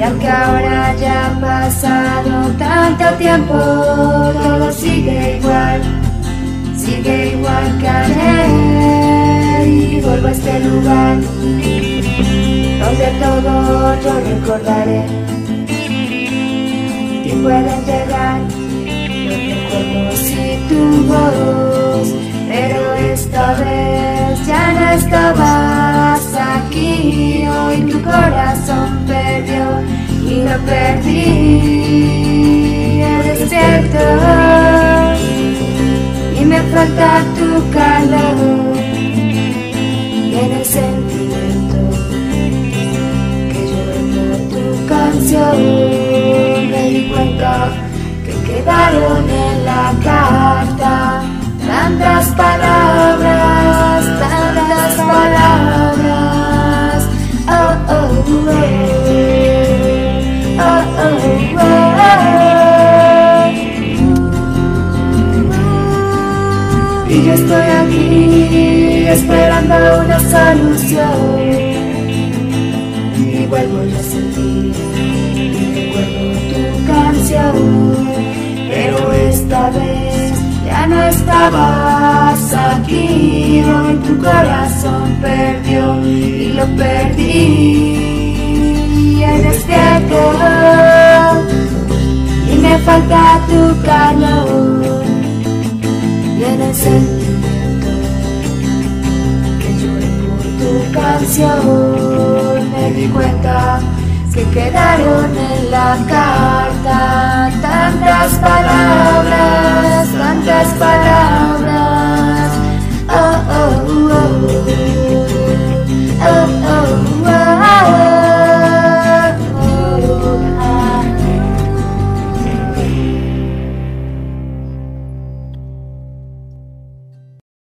aunque ahora ya ha pasado tanto tiempo, todo sigue igual que ayer. Y vuelvo a este lugar donde todo yo recordaré. Y pueden llegar los recuerdos y tu voz, pero esta vez ya no estabas aquí. Hoy tu corazón perdió y lo perdí. He despierto y me falta tu calor y en el sentimiento que lloré por tu canción. Me di cuenta que quedaron en la carta tantas palabras, tantas palabras. Oh, oh, oh, oh, oh, oh. Y yo estoy aquí esperando una solución. Y vuelvo a sentir y recuerdo tu canción, pero esta vez ya no estabas aquí. Hoy tu corazón perdió y lo perdí. He despierto y me falta tu calor y en el sentimiento que lloré por tu canción. Me di cuenta que quedaron en la carta